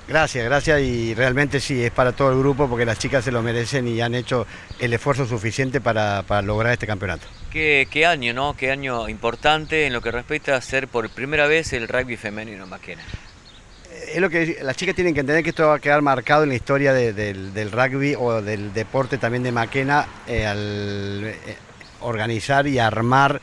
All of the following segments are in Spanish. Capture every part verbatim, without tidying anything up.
Gracias, gracias y realmente sí, es para todo el grupo porque las chicas se lo merecen y han hecho el esfuerzo suficiente para, para lograr este campeonato. ¿Qué, qué año, ¿no? Qué año importante en lo que respecta a ser por primera vez el rugby femenino en Maquena. Es lo que las chicas tienen que entender, que esto va a quedar marcado en la historia de, del, del rugby o del deporte también de Maquena, eh, al eh, organizar y armar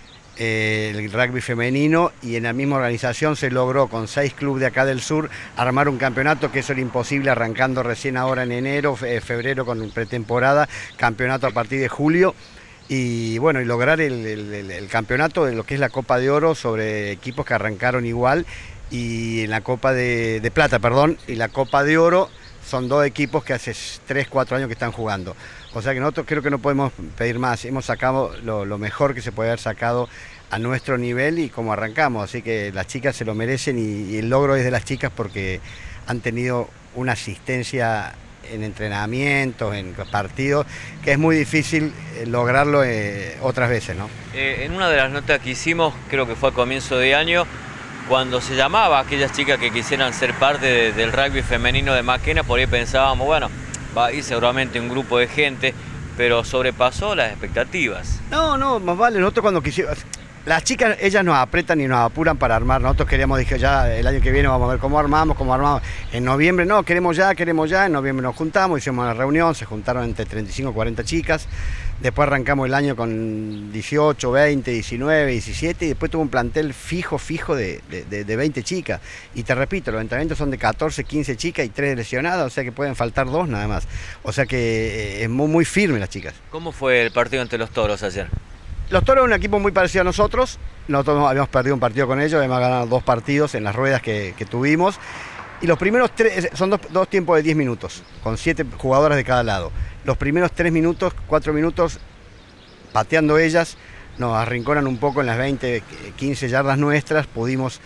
eh, el rugby femenino, y en la misma organización se logró con seis clubes de acá del sur armar un campeonato, que eso era imposible arrancando recién ahora en enero, fe, febrero con pretemporada, campeonato a partir de julio. Y bueno, y lograr el, el, el campeonato de lo que es la Copa de Oro sobre equipos que arrancaron igual, y en la Copa de, de Plata, perdón, y la Copa de Oro son dos equipos que hace tres, cuatro años que están jugando. O sea que nosotros creo que no podemos pedir más, hemos sacado lo, lo mejor que se puede haber sacado a nuestro nivel y como arrancamos, así que las chicas se lo merecen y, y el logro es de las chicas porque han tenido una asistencia en entrenamientos, en partidos, que es muy difícil lograrlo eh, otras veces, ¿no? Eh, en una de las notas que hicimos, creo que fue a comienzo de año, cuando se llamaba a aquellas chicas que quisieran ser parte de, del rugby femenino de Maquena, por ahí pensábamos, bueno, va a ir seguramente un grupo de gente, pero sobrepasó las expectativas. No, no, más vale, nosotros cuando quisimos... Las chicas, ellas nos apretan y nos apuran para armar. Nosotros queríamos, dije, ya el año que viene vamos a ver cómo armamos, cómo armamos. En noviembre, no, queremos ya, queremos ya. En noviembre nos juntamos, hicimos una reunión, se juntaron entre treinta y cinco y cuarenta chicas. Después arrancamos el año con dieciocho, veinte, diecinueve, diecisiete y después tuvo un plantel fijo, fijo de, de, de veinte chicas. Y te repito, los entrenamientos son de catorce, quince chicas y tres lesionadas, o sea que pueden faltar dos nada más. O sea que es muy, muy firme las chicas. ¿Cómo fue el partido ante los Toros ayer? Los Toros es un equipo muy parecido a nosotros, nosotros habíamos perdido un partido con ellos, habíamos ganado dos partidos en las ruedas que, que tuvimos, y los primeros tres, son dos, dos tiempos de diez minutos, con siete jugadoras de cada lado. Los primeros tres minutos, cuatro minutos, pateando ellas, nos arrinconan un poco en las veinte, quince yardas nuestras, pudimos,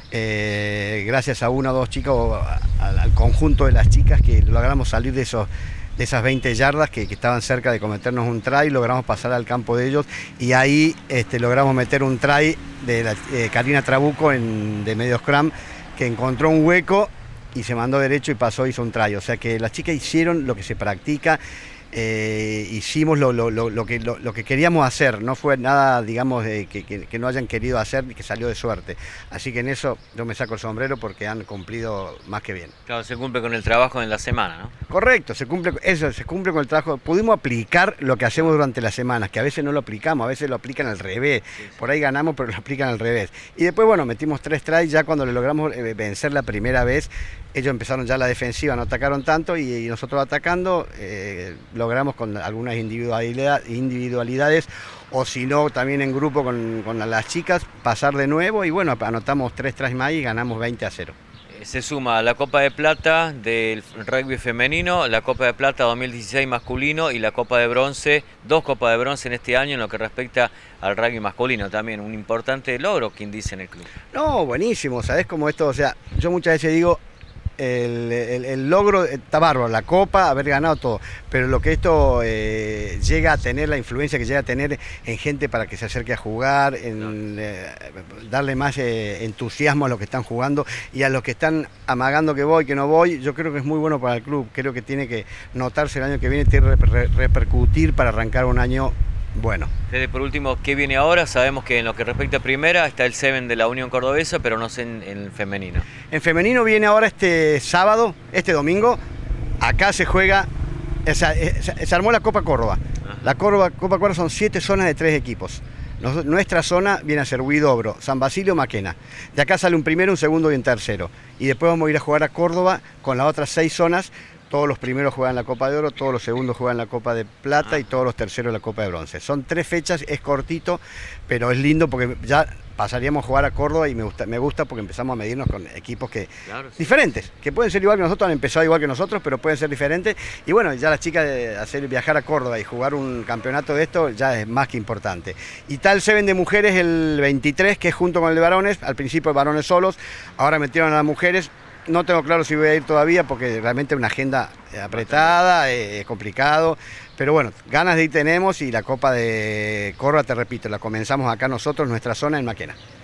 eh, gracias a una o dos chicas, o al, al conjunto de las chicas, que logramos salir de esos... de esas veinte yardas que, que estaban cerca de cometernos un try, logramos pasar al campo de ellos y ahí este, logramos meter un try de la, eh, Karina Trabuco en, de medio scrum, que encontró un hueco y se mandó derecho y pasó, hizo un try. O sea que las chicas hicieron lo que se practica, eh, hicimos lo, lo, lo, lo, que, lo, lo que queríamos hacer, no fue nada, digamos, eh, que, que, que no hayan querido hacer y que salió de suerte. Así que en eso yo me saco el sombrero porque han cumplido más que bien. Claro, se cumple con el trabajo en la semana, ¿no? Correcto, se cumple, eso, se cumple con el trabajo. Pudimos aplicar lo que hacemos durante las semanas, que a veces no lo aplicamos, a veces lo aplican al revés. Sí, sí. Por ahí ganamos, pero lo aplican al revés. Y después, bueno, metimos tres tries, ya cuando le logramos eh, vencer la primera vez, ellos empezaron ya la defensiva, no atacaron tanto y, y nosotros atacando, eh, logramos con algunas individualidad, individualidades, o si no, también en grupo con, con las chicas, pasar de nuevo y bueno, anotamos tres tries más y ganamos veinte a cero. Se suma la Copa de Plata del rugby femenino, la Copa de Plata dos mil dieciséis masculino y la Copa de Bronce, dos Copas de Bronce en este año en lo que respecta al rugby masculino también, un importante logro, quien dice en el club. No, buenísimo, ¿sabés cómo esto? O sea, yo muchas veces digo, el, el, el logro está bárbaro, la Copa, haber ganado todo, pero lo que esto eh, llega a tener, la influencia que llega a tener en gente para que se acerque a jugar, en eh, darle más eh, entusiasmo a los que están jugando y a los que están amagando que voy, que no voy, yo creo que es muy bueno para el club, creo que tiene que notarse el año que viene, tiene que reper, repercutir para arrancar un año bueno. Desde por último, ¿qué viene ahora? Sabemos que en lo que respecta a primera está el Seven de la Unión Cordobesa, pero no sé en, en el femenino. En femenino viene ahora este sábado, este domingo, acá se juega, se, se armó la Copa Córdoba. Ajá. La Córdoba, Copa Córdoba son siete zonas de tres equipos. Nos, nuestra zona viene a ser Huidobro, San Basilio, Maquena. De acá sale un primero, un segundo y un tercero. Y después vamos a ir a jugar a Córdoba con las otras seis zonas. Todos los primeros juegan la Copa de Oro, todos los segundos juegan la Copa de Plata y todos los terceros la Copa de Bronce. Son tres fechas, es cortito, pero es lindo porque ya pasaríamos a jugar a Córdoba y me gusta, me gusta porque empezamos a medirnos con equipos que claro, sí. diferentes, que pueden ser igual que nosotros, han empezado igual que nosotros, pero pueden ser diferentes. Y bueno, ya las chicas de hacer viajar a Córdoba y jugar un campeonato de esto ya es más que importante. Y tal Seven de mujeres el veintitrés, que es junto con el de varones, al principio varones solos, ahora metieron a las mujeres. No tengo claro si voy a ir todavía porque realmente es una agenda apretada, es complicado, pero bueno, ganas de ir tenemos y la Copa de Córdoba, te repito, la comenzamos acá nosotros, nuestra zona en Maquena.